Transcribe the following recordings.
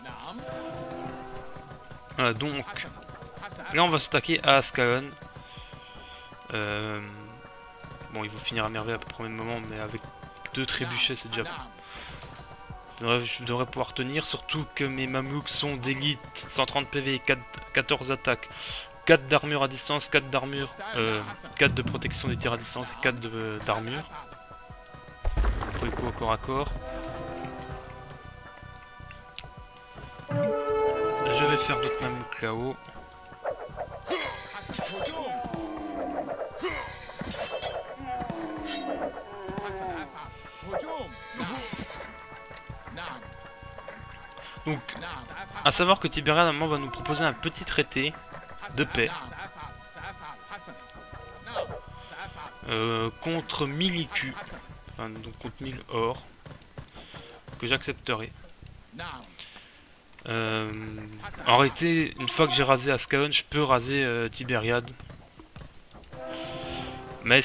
Donc, là on va s'attaquer à Ascalon. Bon, ils vont finir à merveille à peu près au même moment, mais avec 2 trébuchets c'est déjà bon. Je devrais pouvoir tenir, surtout que mes mamelouks sont d'élite, 130 PV, 14 attaques, 4 d'armure à distance, 4 d'armure, 4 de protection des tirs à distance et 4 d'armure. Pour les coups au corps à corps. Je vais faire d'autres mamelouks là-haut. Donc, à savoir que Tiberiade à un moment va nous proposer un petit traité de paix contre 1000 IQ, enfin, donc contre 1000 or, que j'accepterai. En réalité, une fois que j'ai rasé Ascalon, je peux raser Tiberiade. Mais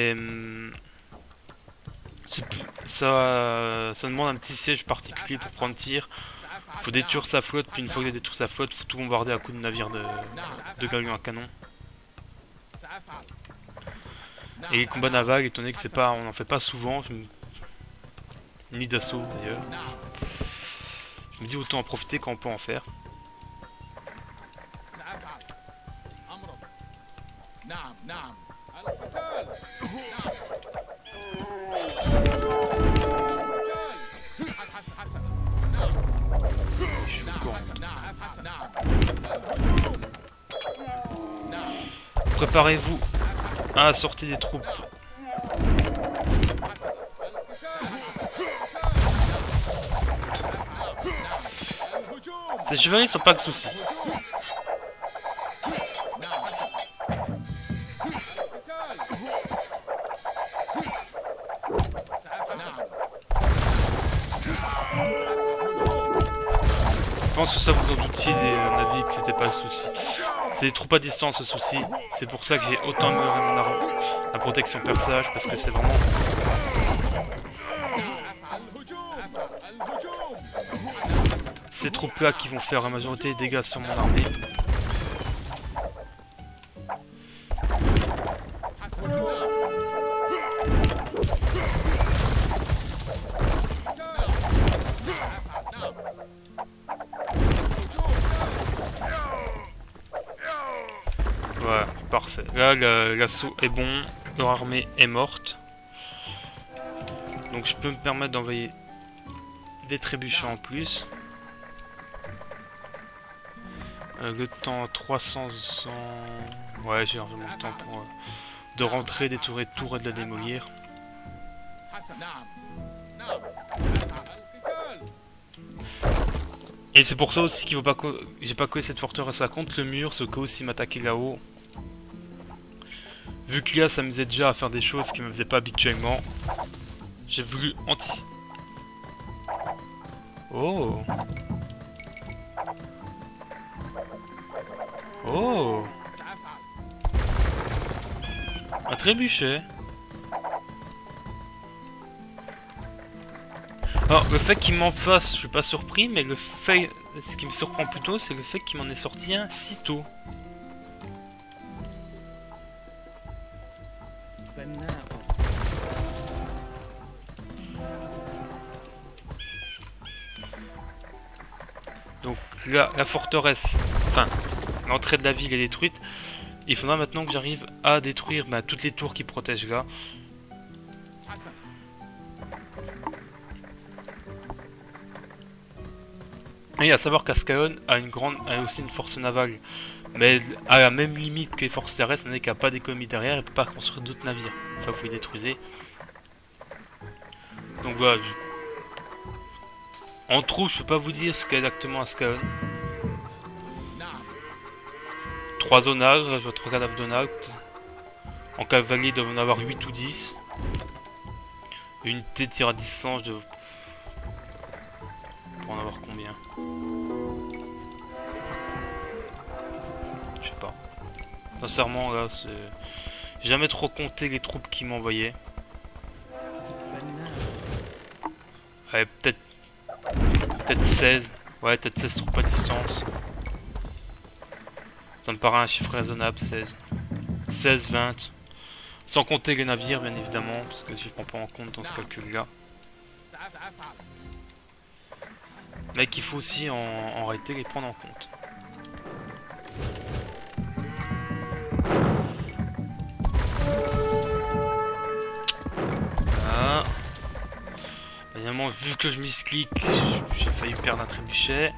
ça demande un petit siège particulier pour prendre tir. Faut détruire sa flotte, puis une fois qu'il a détruit sa flotte, faut tout bombarder à coups de navires de galions à canon. Et les combats navals, étant donné que c'est pas, on en fait pas souvent, ni d'assaut d'ailleurs. Je me dis autant en profiter quand on peut en faire. Préparez-vous à la sortie des troupes. Ces chevaliers sont pas de soucis. Je pense que ça vous en doutiez des navires que c'était pas le souci. C'est les troupes à distance le souci. C'est pour ça que j'ai autant amélioré mon arme, la protection perçage, parce que c'est vraiment ces troupes là qui vont faire la majorité des dégâts sur mon armée. Voilà, parfait. Là, l'assaut est bon, leur armée est morte. Donc je peux me permettre d'envoyer des trébuchants en plus. Le temps 300 ans... Ouais, j'ai largement le temps pour de rentrer, détourer tour et de la démolir. Et c'est pour ça aussi qu'il faut pas que j'ai pas collé cette forteresse à contre le mur, ce cas où s'il m'attaquait là-haut. Vu que l'IA s'amusait déjà à faire des choses qu'il me faisait pas habituellement, j'ai voulu anticiper. Oh. Oh. Un trébuchet. Alors, le fait qu'il m'en fasse, je suis pas surpris, mais le fait, ce qui me surprend plutôt, c'est le fait qu'il m'en ait sorti un si tôt. Donc là, la forteresse, enfin, l'entrée de la ville est détruite. Il faudra maintenant que j'arrive à détruire toutes les tours qui protègent là. Et à savoir qu'Ascalon a aussi une force navale, mais à la même limite que les forces terrestres, on n'est qu'à pas d'économie derrière, et peut pas construire d'autres navires. Enfin, vous les détruisez. Donc voilà. En troupe, je peux pas vous dire ce qu'est exactement Ascalon. 3 zonages, je vois 3 cadavres d'onactes. En cavalier, il doit en avoir 8 ou 10. Une unité de tir à distance, je pour en avoir combien? Je sais pas. Sincèrement, là, c'est... J'ai jamais trop compté les troupes qui m'envoyaient. Ouais, peut-être 16. Ouais, peut-être 16 troupes à distance. Ça me paraît un chiffre raisonnable, 16. 16, 20. Sans compter les navires, bien évidemment, parce que je ne prends pas en compte dans ce calcul-là. Mais qu'il faut aussi en réalité les prendre en compte. Voilà. Évidemment, vu que je misclique, j'ai failli perdre un trébuchet.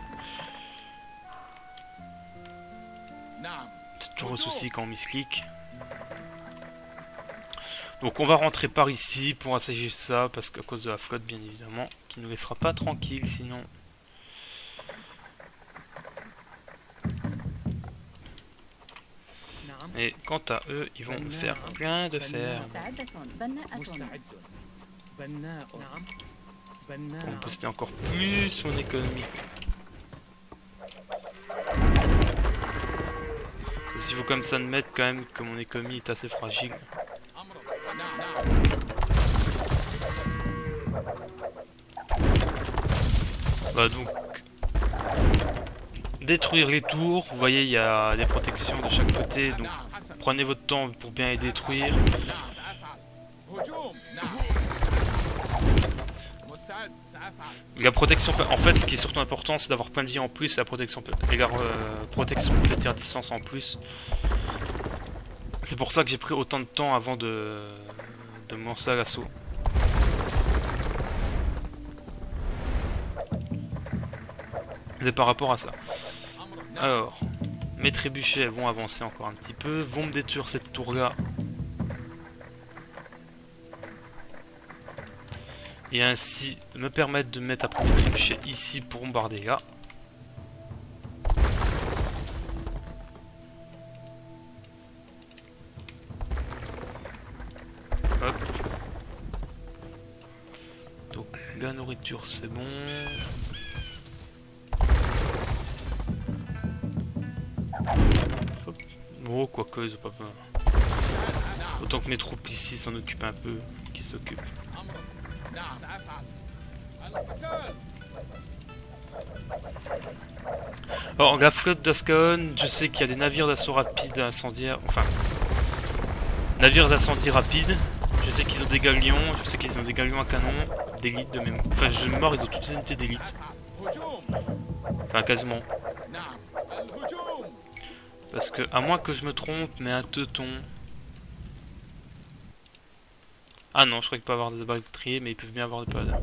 C'est toujours un souci quand on misclique. Donc on va rentrer par ici pour assager ça, parce qu'à cause de la flotte, bien évidemment, qui ne nous laissera pas tranquille sinon. Et quant à eux, ils vont me faire plein de fer. Pour me booster encore plus mon économie. Il faut comme ça admettre quand même que mon économie est assez fragile. Bah donc détruire les tours, vous voyez il y a des protections de chaque côté, donc prenez votre temps pour bien les détruire. La protection, en fait ce qui est surtout important c'est d'avoir plein de vie en plus et la protection, protection peut-être à distance en plus. C'est pour ça que j'ai pris autant de temps avant de me lancer à l'assaut. C'est par rapport à ça. Alors, mes trébuchets vont avancer encore un petit peu, vont me détruire cette tour là. Et ainsi me permettre de mettre après mes trébuchets ici pour bombarder là. Hop. Donc la nourriture c'est bon. Hop. Oh quoique ils ont pas peur. Autant que mes troupes ici s'en occupent un peu, qui s'occupent. Alors la flotte d'Ascaon, je sais qu'il y a des navires d'assaut rapide incendiaires, enfin navires d'incendie rapide. Je sais qu'ils ont des galions, je sais qu'ils ont des galions à canon, d'élite de même. Enfin je me mords, ils ont toutes les unités d'élite. Enfin quasiment. Parce que à moins que je me trompe, mais un teuton. Ah non, je crois qu'il peut avoir des balistriers, mais ils peuvent bien avoir des paladins.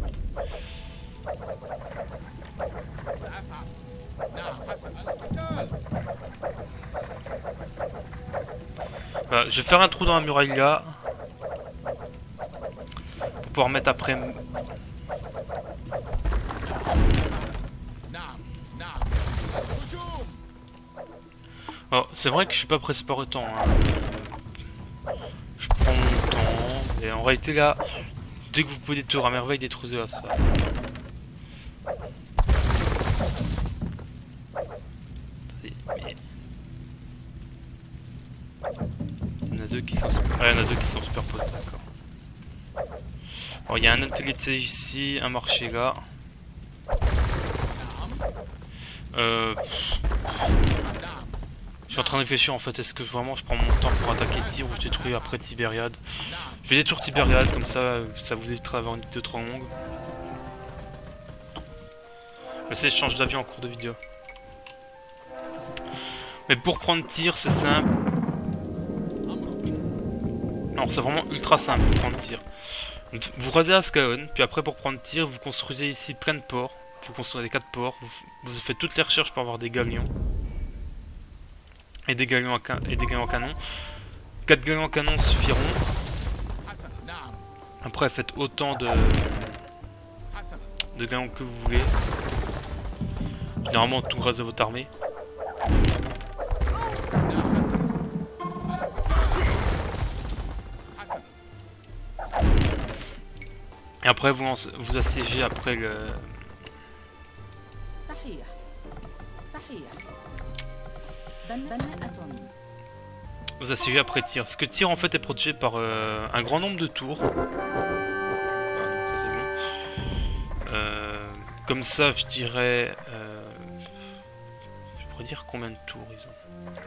Voilà, je vais faire un trou dans la muraille là. Pour pouvoir mettre après. Alors, c'est vrai que je suis pas pressé par le temps. Hein. Je prends mon temps. Et en réalité là, dès que vous pouvez détruire à merveille, détruisez-la ça. Mais... Il y en a deux qui sont super... Ah, il y en a deux qui sont superposés, d'accord. Alors il y a un atelier de siège ici, un marché là. Je suis en train de réfléchir en fait, est-ce que vraiment je prends mon temps pour attaquer Tyr ou je détruis après Tibériade. Je vais détruire Tibériade, comme ça vous évitera d'avoir une vidéo trop longue. Je sais, je change d'avis en cours de vidéo. Mais pour prendre Tyr, c'est simple. Non, c'est vraiment ultra simple pour prendre Tyr. Vous rasez Ascaon, puis après pour prendre Tyr, vous construisez ici plein de ports. Vous construisez 4 ports, vous faites toutes les recherches pour avoir des galions. Et des galions à canon. 4 galions à canon suffiront. Après faites autant de galions que vous voulez. Généralement tout grâce à votre armée. Et après vous assiégez après le... Vous assiégez après Tyr. Parce que Tyr en fait est protégé par un grand nombre de tours. Comme ça je dirais pourrait dire combien de tours ils ont.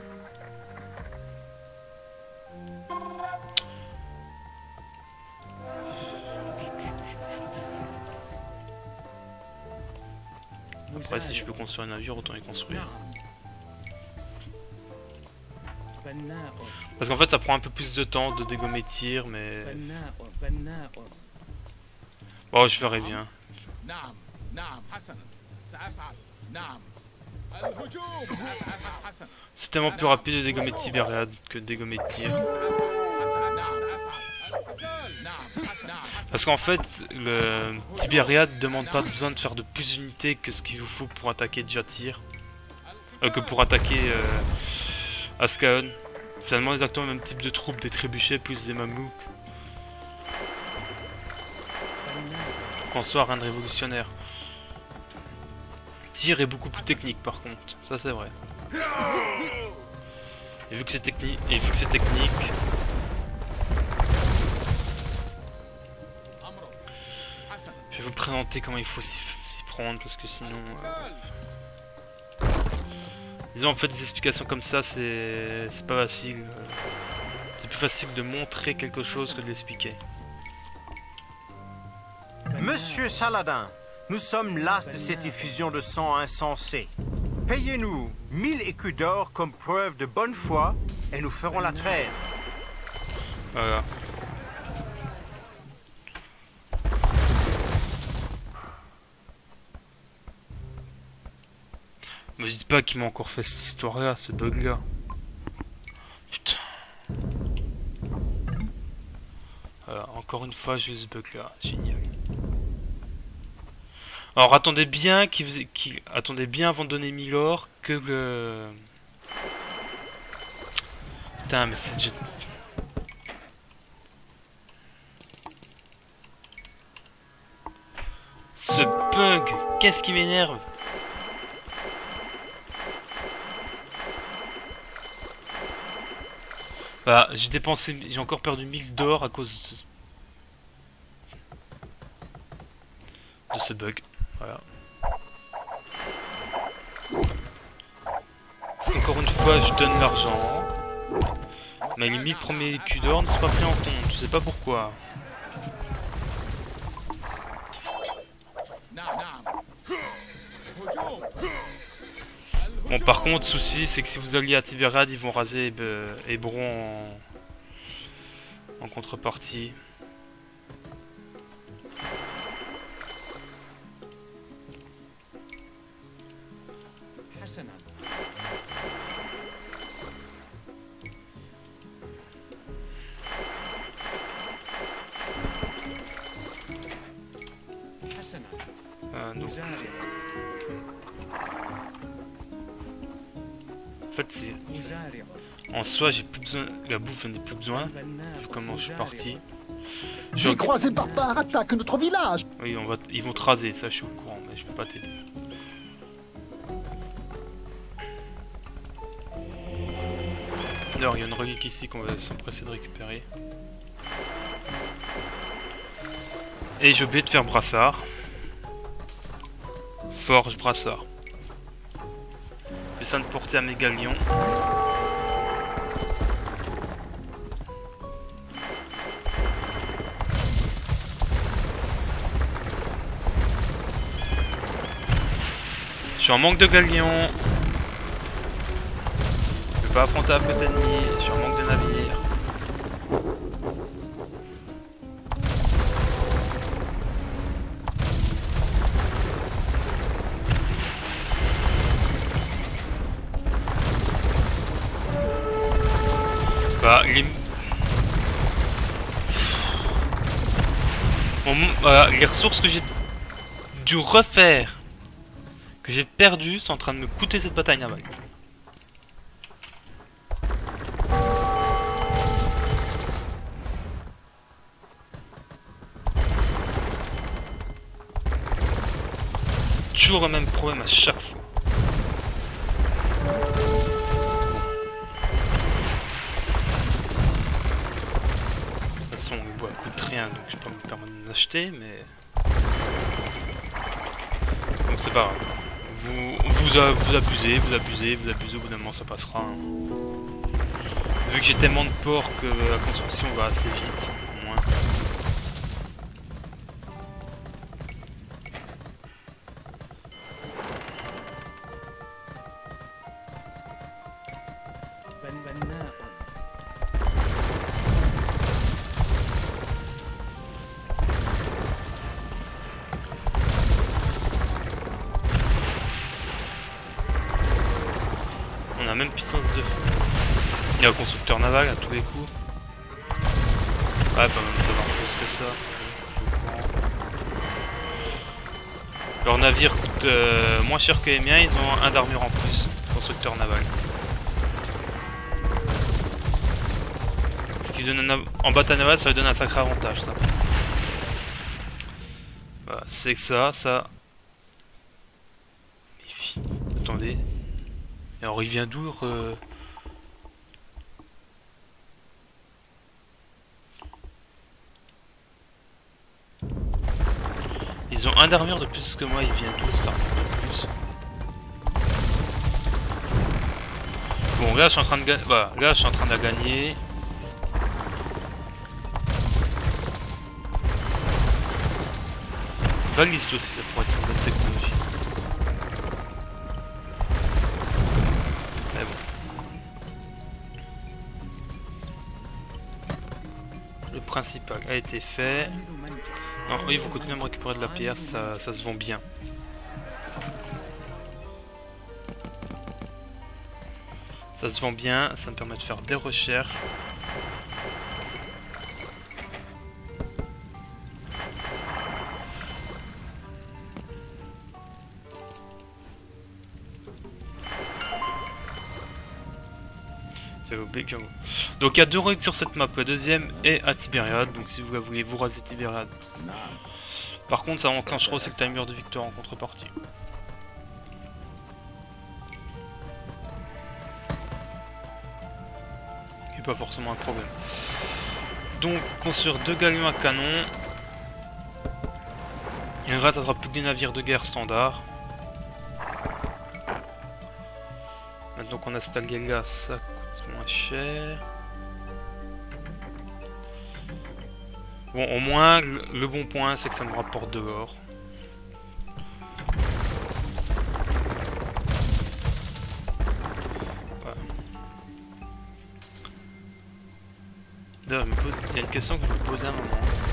Après, si je peux construire un navire, autant les construire. Parce qu'en fait, ça prend un peu plus de temps de dégommer tir, mais... Bon, je verrai bien. C'est tellement plus rapide de dégommer Tibériade que de dégommer tir. Parce qu'en fait, le Tibériade demande pas besoin de faire de plus d'unités que ce qu'il vous faut pour attaquer déjà tir. Que pour attaquer Ascaon. C'est seulement exactement le même type de troupes, des trébuchets plus des mamelouks. Donc en soi, rien de révolutionnaire. Tir est beaucoup plus technique par contre, ça c'est vrai. Et vu que c'est technique, je vais vous présenter comment il faut s'y prendre parce que sinon... Disons en fait des explications comme ça c'est pas facile. C'est plus facile de montrer quelque chose que de l'expliquer. Monsieur Saladin, nous sommes las de cette effusion de sang insensée. Payez-nous 1000 écus d'or comme preuve de bonne foi et nous ferons la trêve. Voilà. Me dites pas qu'il m'a encore fait cette histoire-là, ce bug-là. Putain. Voilà, encore une fois, j'ai ce bug-là. Génial. Alors, attendez bien attendez bien avant de donner 1000 or que le... Putain, mais c'est déjà... Ce bug, qu'est-ce qui m'énerve? Bah, j'ai encore perdu 1000 d'or à cause de ce bug. Voilà. Parce qu'encore une fois, je donne l'argent. Mais les 1000 premiers écus d'or ne sont pas pris en compte. Je sais pas pourquoi. Bon, par contre, souci, c'est que si vous alliez à Tibériade, ils vont raser Hébron en contrepartie. Donc. En fait, c'est... En soi, j'ai plus besoin... La bouffe, j'en ai plus besoin. Vu comment je suis parti. Les croisés barbares attaquent notre village. Oui, ils vont te raser, ça je suis au courant, mais je peux pas t'aider. D'ailleurs, il y a une relique ici qu'on va s'empresser de récupérer. Et j'ai oublié de faire brassard. Forge brassard. J'essaie de porter à mes galions. Je suis en manque de galions. Je peux pas affronter la flotte ennemie. Je suis en manque de navires. Bah, les ressources que j'ai dû refaire, que j'ai perdues, sont en train de me coûter cette bataille navale. Toujours le même problème à chaque fois. De toute façon, le bois coûte rien, donc je peux pas me permettre de l'acheter, mais... Donc c'est pas grave. vous abusez, au bout d'un moment ça passera. Hein. Vu que j'ai tellement de ports que la construction va assez vite, au moins. On a même puissance de fou. Il y a un constructeur naval à tous les coups. Ouais, pas même savoir plus que ça. Leur navire coûte moins cher que les miens, ils ont un d'armure en plus, constructeur naval. Ce qui donne en bataille navale, ça lui donne un sacré avantage, ça. Voilà, c'est que ça. Attendez. Et alors il vient d'où Ils ont un d'armure de plus que moi, il vient d'où ça de plus? Bon là je suis en train de gagner. Voilà, là je suis en train de la gagner. Baliste aussi, ça pourrait être une bonne technologie. Mais bon. Le principal a été fait. Non, oui, vous continuez à me récupérer de la pierre, ça se vend bien. Ça se vend bien, ça me permet de faire des recherches. Donc il y a deux règles sur cette map, la deuxième est à Tibériade, donc si vous la voulez vous rasez Tibériade. Par contre ça enclenchera aussi le timer de victoire en contrepartie. Qui n'est pas forcément un problème. Donc construire deux galions à canon. Il reste attrape plus que des navires de guerre standard. Maintenant qu'on a cette algue là, ça coûte moins cher. Bon, au moins, le bon point, c'est que ça me rapporte de l'or. Voilà. D'ailleurs, il y a une question que je me posais à un moment.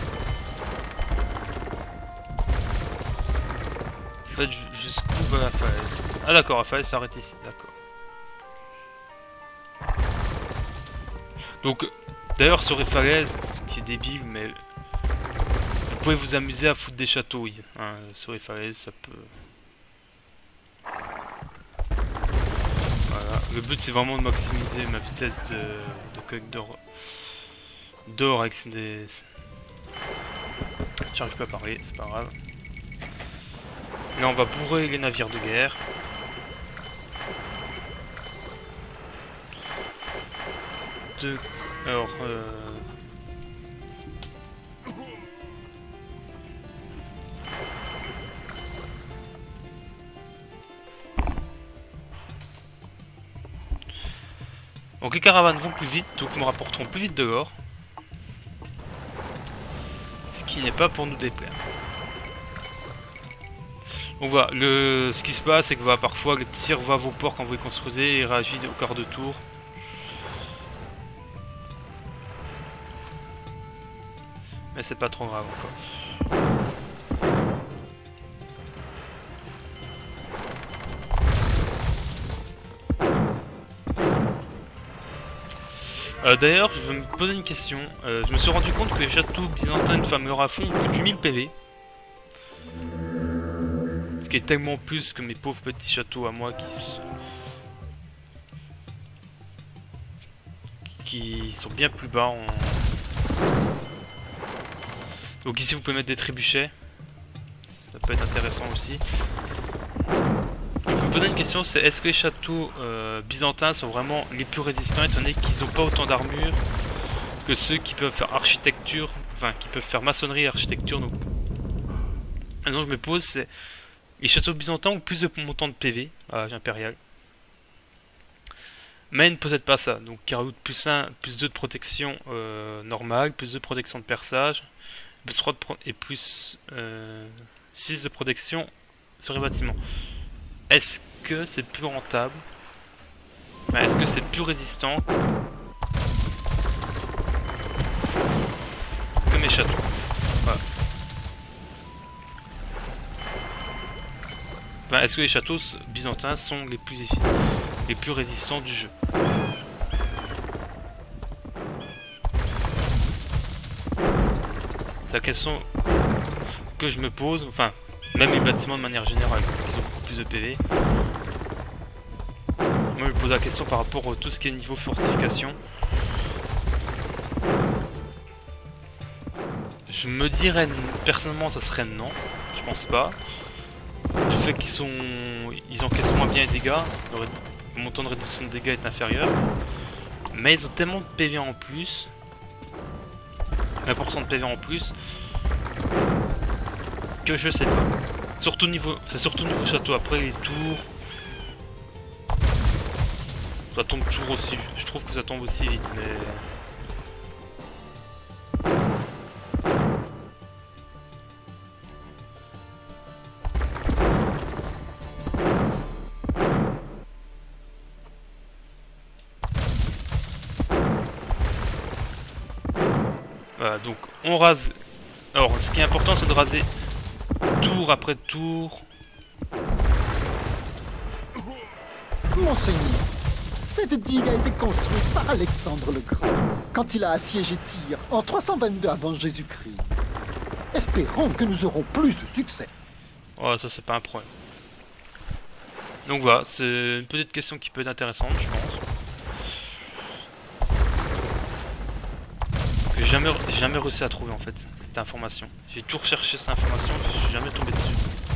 En fait, jusqu'où va la falaise? Ah d'accord, la falaise s'arrête ici, d'accord. Donc, d'ailleurs sur les falaises, ce qui est débile, mais vous pouvez vous amuser à foutre des châteaux, hein, sur les falaises, ça peut... Voilà, le but c'est vraiment de maximiser ma vitesse de collecte d'or avec des... J'arrive pas à parler, c'est pas grave. Là on va bourrer les navires de guerre. Alors, donc les caravanes vont plus vite, donc nous rapporterons plus vite de l'or. Ce qui n'est pas pour nous déplaire. Donc voilà, ce qui se passe, c'est que voilà, parfois le tir va à vos ports quand vous les construisez et réagit au quart de tour. Mais c'est pas trop grave encore. D'ailleurs, je vais me poser une question. Je me suis rendu compte que les châteaux byzantins de Fameur à fond ont plus de 1000 PV. Ce qui est tellement plus que mes pauvres petits châteaux à moi qui sont bien plus bas en... Donc ici vous pouvez mettre des trébuchets, ça peut être intéressant aussi. Donc je me posais une question, c'est est-ce que les châteaux byzantins sont vraiment les plus résistants étant donné qu'ils n'ont pas autant d'armure que ceux qui peuvent faire architecture, enfin qui peuvent faire maçonnerie et architecture. Donc la question que je me pose c'est Les châteaux byzantins ont plus de montants de PV à l'âge impérial. Mais ils ne possèdent pas ça. Donc ils rajoutent plus 1, plus 2 de protection normale, plus 2 de protection de perçage, plus 3 et plus 6 de protection sur les bâtiments. Est-ce que c'est plus rentable? Est-ce que c'est plus résistant que mes châteaux? Voilà. Est-ce que les châteaux byzantins sont les plus résistants du jeu? C'est la question que je me pose. Enfin, même les bâtiments de manière générale, qui ont beaucoup plus de PV. Moi, je me pose la question par rapport à tout ce qui est niveau fortification. Je me dirais, personnellement, ça serait non. Je pense pas. Du fait ils encaissent moins bien les dégâts, le montant de réduction de dégâts est inférieur, mais ils ont tellement de PV en plus, 1% de PV en plus, que je sais pas. C'est surtout niveau château. Après les tours, ça tombe toujours aussi. Je trouve que ça tombe aussi vite, mais voilà, donc on rase. Alors ce qui est important, c'est de raser tour après tour. Monseigneur, cette digue a été construite par Alexandre le Grand quand il a assiégé Tyr en 322 avant Jésus-Christ. Espérons que nous aurons plus de succès. Oh, ça c'est pas un problème. Donc voilà, c'est une petite question qui peut être intéressante, je pense. Que j'ai jamais réussi à trouver en fait cette information. J'ai toujours cherché cette information, je suis jamais tombé dessus.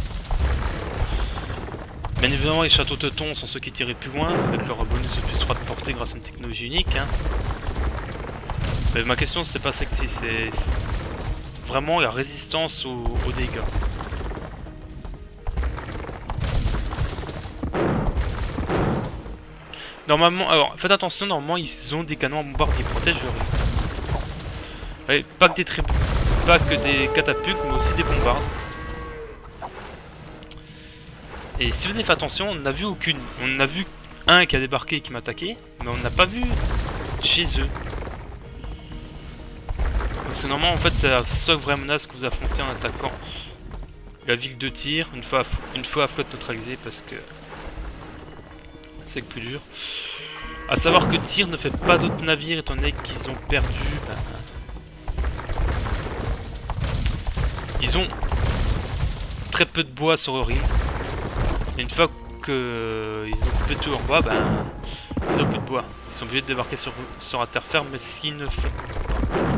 Bien évidemment, les châteaux teutons sont ceux qui tiraient plus loin, avec leur bonus de plus 3 de portée grâce à une technologie unique. Hein. Mais ma question, c'est pas sexy, c'est vraiment la résistance aux dégâts. Normalement, alors faites attention, normalement ils ont des canons à bombarde qui protègent le riz. Ouais, pas que des catapultes, mais aussi des bombardes. Et si vous avez fait attention, on n'a vu aucune. On a vu un qui a débarqué et qui m'a attaqué, mais on n'a pas vu chez eux. Parce que normalement, en fait, c'est la seule vraie menace que vous affrontez en attaquant la ville de Tyr, une fois à flotte neutralisée, parce que c'est le plus dur. A savoir que Tyr ne fait pas d'autres navires, étant donné qu'ils ont perdu. Ils ont très peu de bois sur leur île. Et une fois qu'ils ont coupé tout leur bois, ils ont plus de bois. Ils sont obligés de débarquer sur la terre ferme, mais ce qu'ils ne font pas.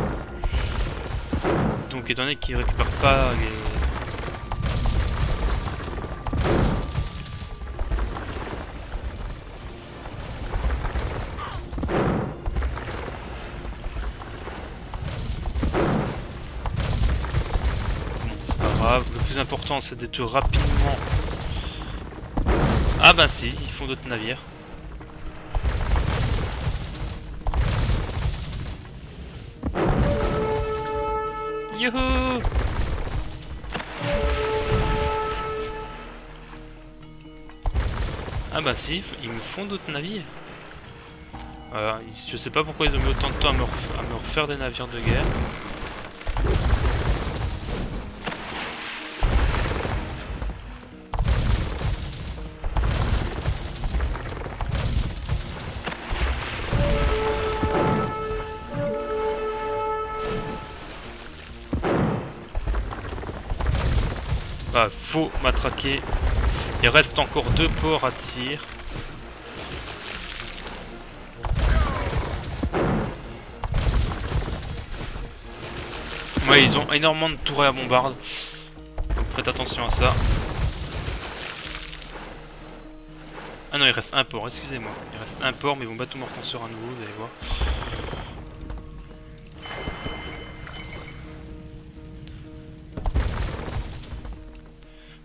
Donc étant donné qu'ils ne récupèrent pas les... Le plus important, c'est d'être rapidement... Ah bah si, ils font d'autres navires. Youhou! Ah bah si, ils me font d'autres navires. Je sais pas pourquoi ils ont mis autant de temps à me refaire des navires de guerre. Faut matraquer. Il reste encore 2 ports à tir. Ouais, ils ont énormément de tourelles à bombarde. Donc faites attention à ça. Ah non, il reste un port, excusez-moi. Il reste un port, mais ils vont battre tout mortenseur à nouveau, vous allez voir.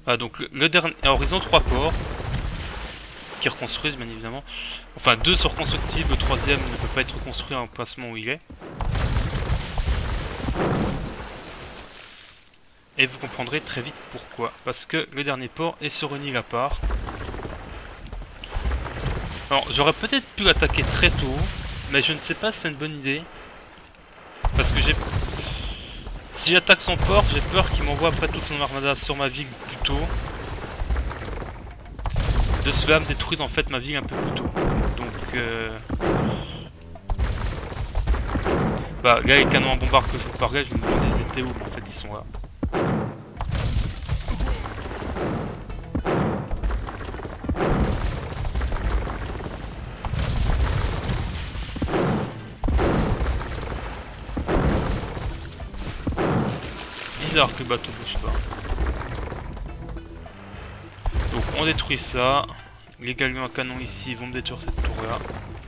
Ah, donc le dernier... Alors ils ont 3 ports. Qui reconstruisent bien évidemment. Enfin 2 sont reconstructibles, le 3e ne peut pas être reconstruit en placement où il est. Et vous comprendrez très vite pourquoi. Parce que le dernier port est sur une île à part. Alors j'aurais peut-être pu l'attaquer très tôt. Mais je ne sais pas si c'est une bonne idée. Parce que j'ai... Si j'attaque son port, j'ai peur qu'il m'envoie après toute son armada sur ma ville plus tôt. De cela me détruise en fait ma ville un peu plus tôt. Donc bah là les canons à bombarde que je vous parlais, je me demandais ils étaient où, mais en fait ils sont là. Bizarre que le bateau bouge pas. Donc on détruit ça. Les galions à canon ici vont me détruire cette tour là.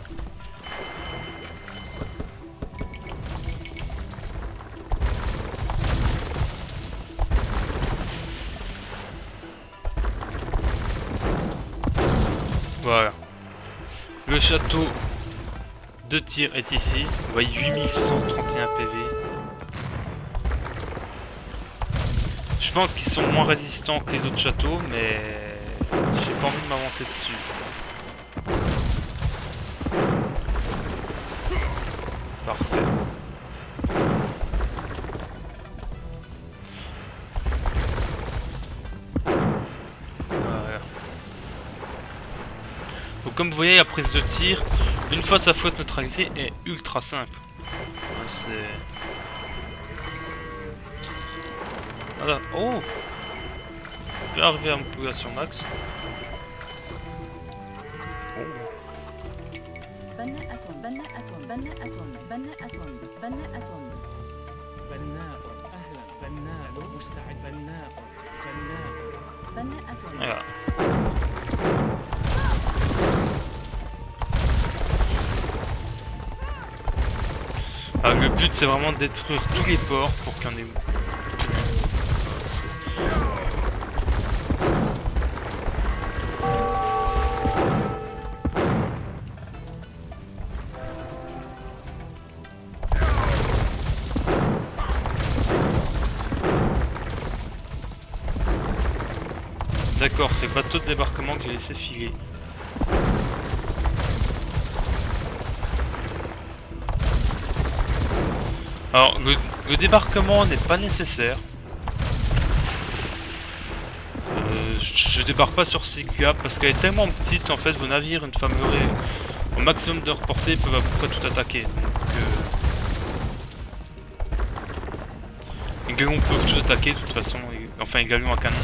Voilà. Le château de tir est ici. Vous voyez 8131 PV. Je pense qu'ils sont moins résistants que les autres châteaux, mais j'ai pas envie de m'avancer dessus. Parfait. Voilà. Donc comme vous voyez, la prise de tir, une fois sa flotte neutralisée, est ultra simple. C'est... Voilà. Oh! Je vais arriver à mon population max. Voilà. Alors, le but c'est vraiment de détruire tous les ports pour qu'il y en ait. D'accord, c'est le bateau de débarquement que j'ai laissé filer. Alors, le débarquement n'est pas nécessaire. Je débarque pas sur Cyclade parce qu'elle est tellement petite, en fait, vos navires, une fois meurés au maximum de leur portée, peuvent à peu près tout attaquer. Donc, les galions peuvent tout attaquer, de toute façon. Enfin, les galions à canon.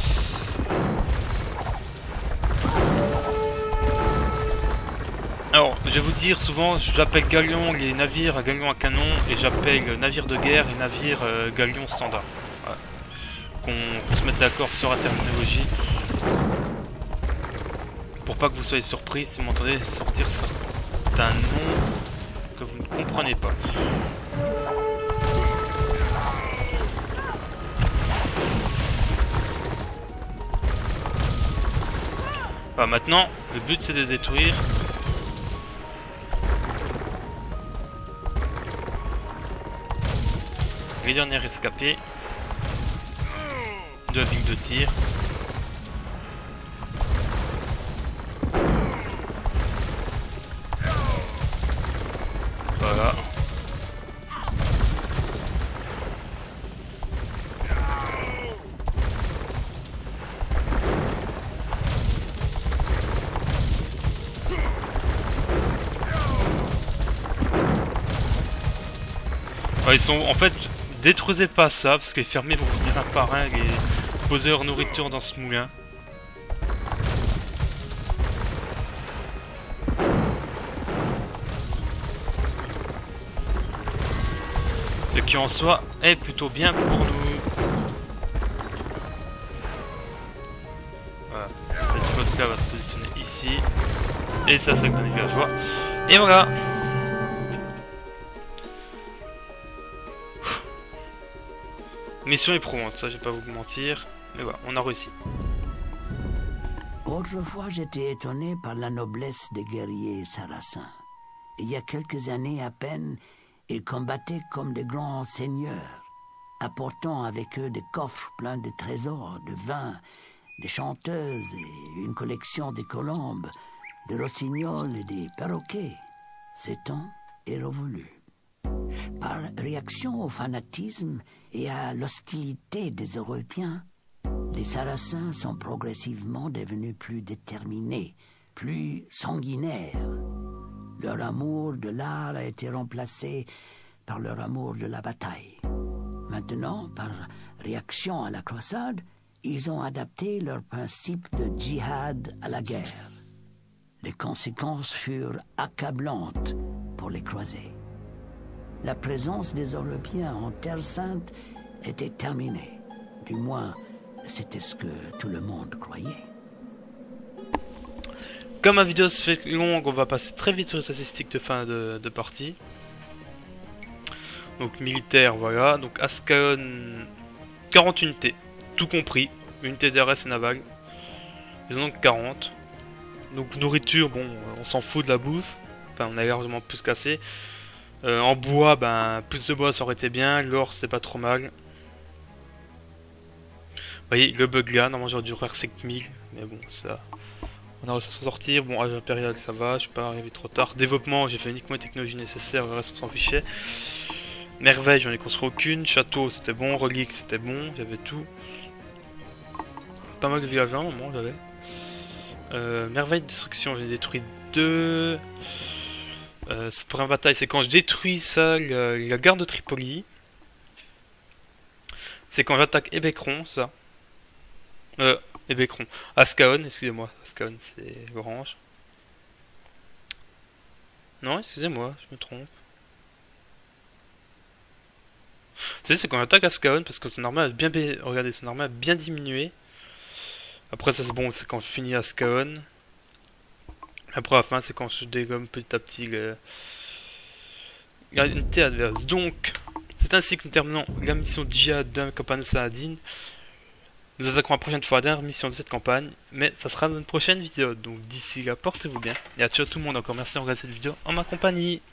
Alors, je vais vous dire, souvent, j'appelle galion les navires à galions à canon, et j'appelle navires de guerre et navires galions standard. Voilà. Qu'on se mette d'accord sur la terminologie. Pour pas que vous soyez surpris si vous m'entendez sortir certains noms que vous ne comprenez pas. Voilà, maintenant, le but c'est de détruire les derniers rescapés de la ville de tir. Voilà. Ils sont en fait... Détruisez pas ça, parce que les fermiers vont venir un par un et poser leur nourriture dans ce moulin. Ce qui en soi est plutôt bien pour nous. Voilà, cette flotte là va se positionner ici. Et ça c'est un villageois. Et voilà. Mission éprouvante, ça je vais pas vous mentir. Mais voilà, on a réussi. Autrefois, j'étais étonné par la noblesse des guerriers sarrasins. Il y a quelques années à peine, ils combattaient comme de grands seigneurs, apportant avec eux des coffres pleins de trésors, de vin, des chanteuses et une collection de colombes, de rossignols et des perroquets. Ce temps est révolu. Par réaction au fanatisme et à l'hostilité des Européens, les Sarrasins sont progressivement devenus plus déterminés, plus sanguinaires. Leur amour de l'art a été remplacé par leur amour de la bataille. Maintenant, par réaction à la croisade, ils ont adapté leur principe de djihad à la guerre. Les conséquences furent accablantes pour les croisés. La présence des Européens en Terre Sainte était terminée. Du moins, c'était ce que tout le monde croyait. Comme ma vidéo se fait longue, on va passer très vite sur les statistiques de fin de partie. Donc militaire, voilà. Donc Ascaon, 40 unités, tout compris. Unités DRS et navales. Ils en ont 40. Donc nourriture, bon, on s'en fout de la bouffe. Enfin, on a largement plus cassé. En bois, ben, plus de bois ça aurait été bien. L'or, c'était pas trop mal. Vous voyez, le bug là, normalement j'aurais dû faire 5000. Mais bon, ça... On a réussi à s'en sortir. Bon, âge impérial, ça va. Je suis pas arrivé trop tard. Développement, j'ai fait uniquement les technologies nécessaires. Le reste, on s'en fichait. Merveille, j'en ai construit aucune. Château, c'était bon. Relique, c'était bon. J'avais tout. Pas mal de villageois, au moment, j'avais. Merveille de destruction, j'ai détruit 2. Cette première bataille, c'est quand je détruis ça, la gare de Tripoli. C'est quand j'attaque Ebekron, ça. Ebekron. Ascaon, excusez-moi. Ascaon, c'est orange. Non, excusez-moi, je me trompe. C'est quand j'attaque Ascaon, parce que c'est normal, regardez, c'est normal, bien diminué. Après, ça c'est bon, c'est quand je finis Ascaon. Après, à la fin, c'est quand je dégomme petit à petit la unité adverse. Donc, c'est ainsi que nous terminons la mission djihad de la campagne de Saladin. Nous attaquerons la prochaine fois la dernière mission de cette campagne, mais ça sera dans une prochaine vidéo. Donc d'ici là, portez-vous bien. Et à ciao tout le monde, encore merci de regarder cette vidéo en ma compagnie.